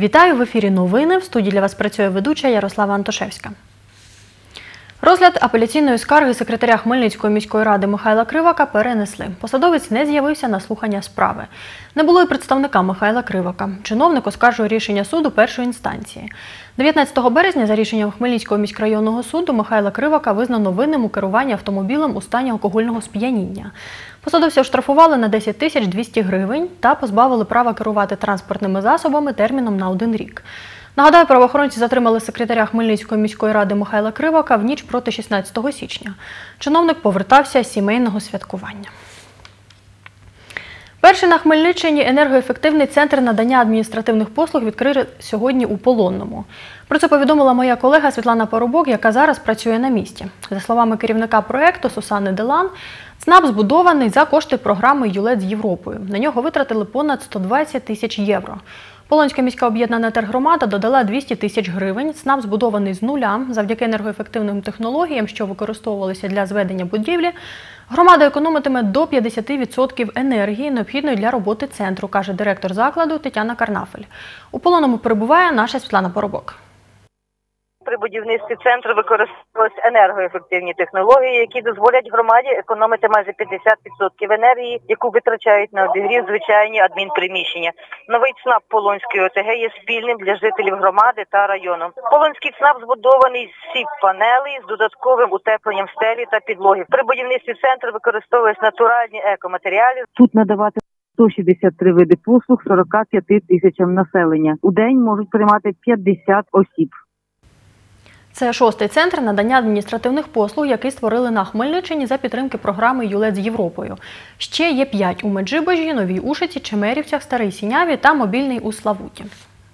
Вітаю, в ефірі новини. В студії для вас працює ведуча Ярослава Антошевська. Розгляд апеляційної скарги секретаря Хмельницької міської ради Михайла Кривака перенесли. Посадовець не з'явився на слухання справи. Не було й представника Михайла Кривака. Чиновник оскаржує рішення суду першої інстанції. 19 березня за рішенням Хмельницького міськрайонного суду Михайла Кривака визнано винним у керуванні автомобілем у стані алкогольного сп'яніння. Посадовця оштрафували на 10 200 гривень та позбавили права керувати транспортними засобами терміном на 1 рік. Нагадаю, правоохоронці затримали секретаря Хмельницької міської ради Михайла Кривака в ніч проти 16 січня. Чиновник повертався з сімейного святкування. Перший на Хмельниччині енергоефективний центр надання адміністративних послуг відкрили сьогодні у Полонному. Про це повідомила моя колега Світлана Поробок, яка зараз працює на місці. За словами керівника проєкту Сусани Делан, ЦНАП збудований за кошти програми «ЮЛЕД з Європою». На нього витратили понад 120 тисяч євро. Полонська міська об'єднана тергромада додала 200 тисяч гривень. ЦНАП збудований з нуля завдяки енергоефективним технологіям, що використовувалися для зведення будівлі. Громада економитиме до 50% енергії, необхідної для роботи центру, каже директор закладу Тетяна Карнафель. У Полонному перебуває наша Світлана Поробок. При будівництві центру використовувалися енергоефективні технології, які дозволять громаді економити майже 50% енергії, яку витрачають на обігрів звичайні адмінприміщення. Новий ЦНАП Полонської ОТГ є спільним для жителів громади та району. Полонський ЦНАП збудований з сіп-панелей з додатковим утепленням стелі та підлоги. При будівництві центру використовувалися натуральні екоматеріали. Тут надавати 163 види послуг 45 тисячам населення. У день можуть приймати 50 осіб. Це шостий центр надання адміністративних послуг, який створили на Хмельниччині за підтримки програми «ЮЛЕД з Європою». Ще є 5 у Меджибожі, Новій Ушиці, Чемерівцях, Старій Сіняві та мобільний у Славуті.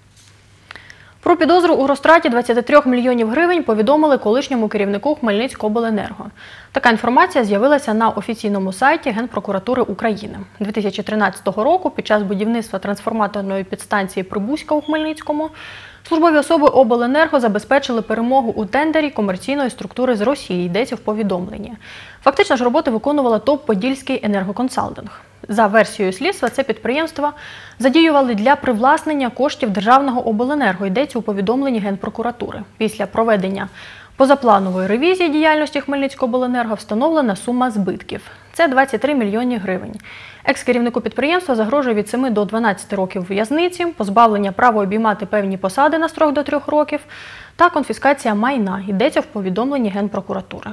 Про підозру у розтраті 23 мільйонів гривень повідомили колишньому керівнику Хмельницькобленерго. Така інформація з'явилася на офіційному сайті Генпрокуратури України. 2013 року під час будівництва трансформаторної підстанції Прибузька у Хмельницькому службові особи обленерго забезпечили перемогу у тендері комерційної структури з Росії, йдеться в повідомленні. Фактично ж роботи виконувала ТОП «Подільський енергоконсалтинг». За версією слідства, це підприємства задіювали для привласнення коштів державного обленерго, йдеться у повідомленні Генпрокуратури. Після проведення позапланової ревізії діяльності Хмельницькобленерго встановлена сума збитків. Це 23 мільйони гривень. Екс-керівнику підприємства загрожує від 7 до 12 років в'язниці, позбавлення права обіймати певні посади на строк до 3 років та конфіскація майна, йдеться в повідомленні Генпрокуратури.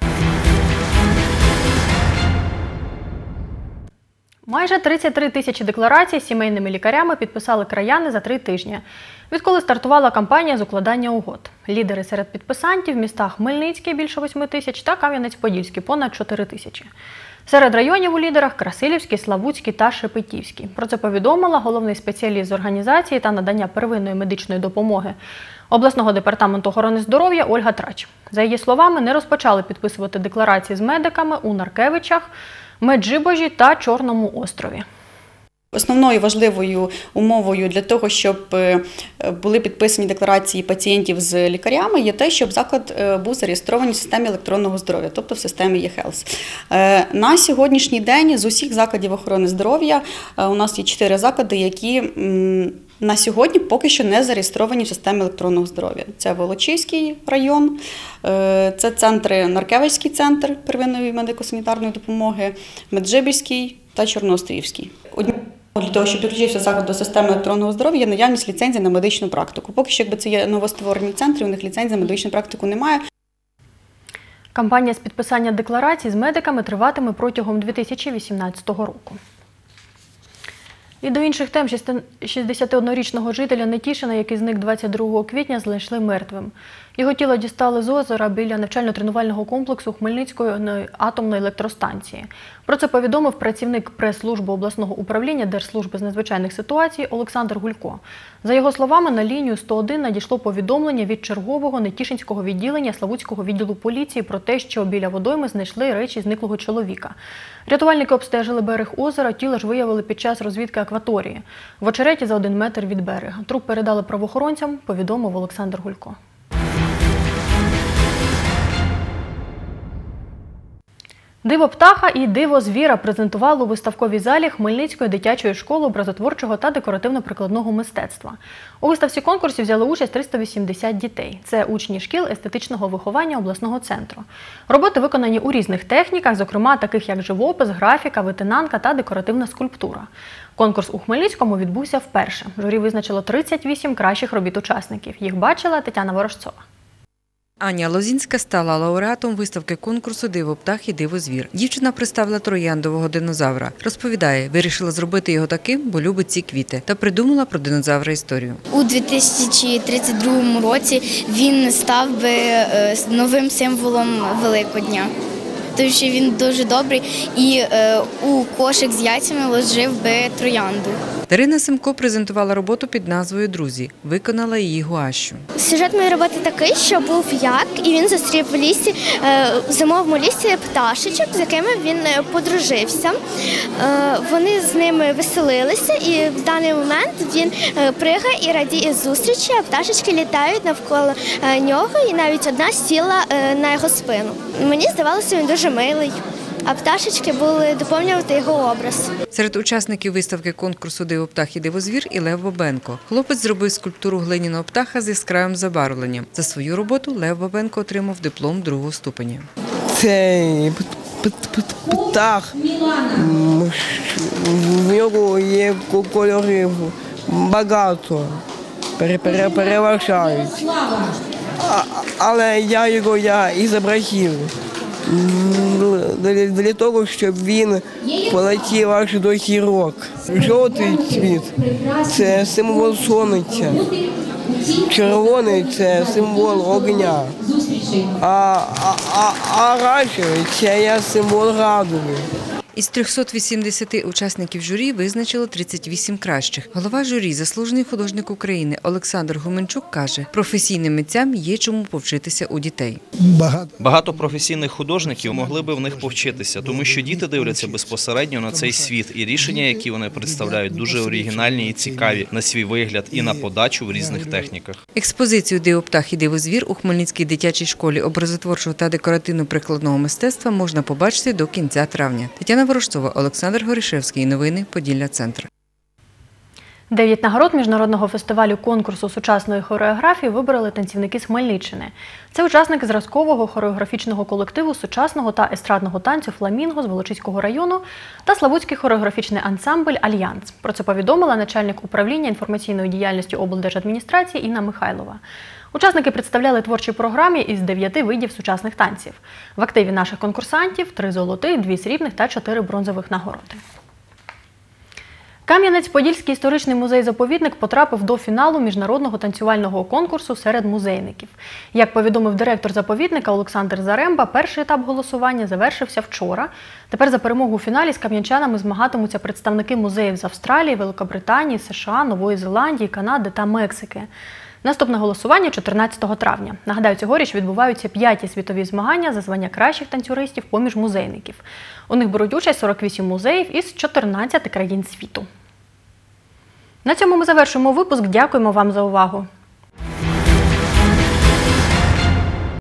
Майже 33 тисячі декларацій з сімейними лікарями підписали краяни за 3 тижні, відколи стартувала кампанія з укладання угод. Лідери серед підписантів – міста Хмельницький – більше 8 тисяч та Кам'янець-Подільський – понад 4 тисячі. Серед районів у лідерах – Красилівський, Славутський та Шепетівський. Про це повідомила головний спеціаліст з організації та надання первинної медичної допомоги обласного департаменту охорони здоров'я Ольга Трач. За її словами, не розпочали підписувати декларації з медиками у Наркевичах, Меджибожі та Чорному острові. Основною важливою умовою для того, щоб були підписані декларації пацієнтів з лікарями, є те, щоб заклад був зареєстрований в системі електронного здоров'я, тобто в системі eHealth. На сьогоднішній день з усіх закладів охорони здоров'я у нас є 4 заклади, які на сьогодні поки що не зареєстровані в системі електронного здоров'я. Це Волочиський район, це центри Наркевичський центр первинної медико-санітарної допомоги, Меджибіжський та Чорноострівський. Для того, щоб підключився заклад до системи електронного здоров'я, є наявність ліцензії на медичну практику. Поки що, якби це є новостворені центри, у них ліцензії на медичну практику немає. Кампанія з підписання декларацій з медиками триватиме протягом 2018 року. І до інших тем. 61-річного жителя Нетішина, який зник 22 квітня, знайшли мертвим. Його тіло дістали з озера біля навчально-тренувального комплексу Хмельницької атомної електростанції. Про це повідомив працівник прес-служби обласного управління Держслужби з надзвичайних ситуацій Олександр Гулько. За його словами, на лінію 101 надійшло повідомлення від чергового Нетішинського відділення Славутського відділу поліції про те, що біля водойми знайшли речі зниклого чоловіка. Рятувальники обстежили берег озера, тіло ж виявили під час розвідки акваторії. В очереті за 1 метр від берега. Труп передали правоохоронцям, повідомив Олександр Гулько. Диво птаха і диво звіра презентували у виставковій залі Хмельницької дитячої школи образотворчого та декоративно-прикладного мистецтва. У виставці конкурсів взяли участь 380 дітей. Це учні шкіл естетичного виховання обласного центру. Роботи виконані у різних техніках, зокрема таких як живопис, графіка, витинанка та декоративна скульптура. Конкурс у Хмельницькому відбувся вперше. Журі визначило 38 кращих робіт учасників. Їх бачила Тетяна Ворожцова. Аня Лозінська стала лауреатом виставки конкурсу «Диво птах і диво звір». Дівчина представила трояндового динозавра. Розповідає, вирішила зробити його таким, бо любить ці квіти. Та придумала про динозавра історію. У 2032 році він став би новим символом Великодня. Тому що він дуже добрий і у кошик з яйцями ложив би троянду. Дарина Семко презентувала роботу під назвою «Друзі». Виконала її гуашю. Сюжет моєї роботи такий, що був як, і він зустрів в лісі, в зимовому лісі пташечок, з якими він подружився. Вони з ними веселилися, і в даний момент він пригає і радіє зустрічі, а пташечки літають навколо нього, і навіть одна сіла на його спину. Мені здавалося, він дуже милий, а пташечки були доповнювати його образ. Серед учасників виставки конкурсу «Диво птах і диво звір» і Лев Бабенко. Хлопець зробив скульптуру глиняного птаха з яскравим забарвленням. За свою роботу Лев Бабенко отримав диплом 2-го ступеня. Цей птах, в нього є кольорів багато, переважають. Але я його і зобразив для того, щоб він полетів аж до гірок. Жовтий цвіт – це символ сонця, червоний – це символ огня, а оранжевий – це є символ радуги. Із 380 учасників журі визначило 38 кращих. Голова журі, заслужений художник України Олександр Гуменчук каже, професійним митцям є чому повчитися у дітей. Багато професійних художників могли би в них повчитися, тому що діти дивляться безпосередньо на цей світ, і рішення, які вони представляють, дуже оригінальні і цікаві на свій вигляд і на подачу в різних техніках. Експозицію «Диво птах і диво звір» у Хмельницькій дитячій школі образотворчого та декоративно-прикладного мистецтва можна побачити до кінця травня. Тетяна Ворожцова, Олександр Горішевський. Новини Поділля Центр. 9 нагород міжнародного фестивалю конкурсу сучасної хореографії вибороли танцівники з Хмельниччини. Це учасники зразкового хореографічного колективу сучасного та естрадного танцю «Фламінго» з Волочиського району та славутський хореографічний ансамбль «Альянс». Про це повідомила начальник управління інформаційної діяльності облдержадміністрації Інна Михайлова. Учасники представляли творчі програмі із 9 видів сучасних танців. В активі наших конкурсантів 3 золотих, 2 срібних та 4 бронзових нагороди. Кам'янець-Подільський історичний музей-заповідник потрапив до фіналу міжнародного танцювального конкурсу серед музейників. Як повідомив директор заповідника Олександр Заремба, перший етап голосування завершився вчора. Тепер за перемогу у фіналі з кам'янчанами змагатимуться представники музеїв з Австралії, Великобританії, США, Нової Зеландії, Канади та Мексики. Наступне голосування – 14 травня. Нагадаю, цьогоріч відбуваються 5-ті світові змагання за звання кращих танцюристів поміж музейників. У них беруть участь 48 музеїв із 14 країн світу. На цьому ми завершуємо випуск. Дякуємо вам за увагу.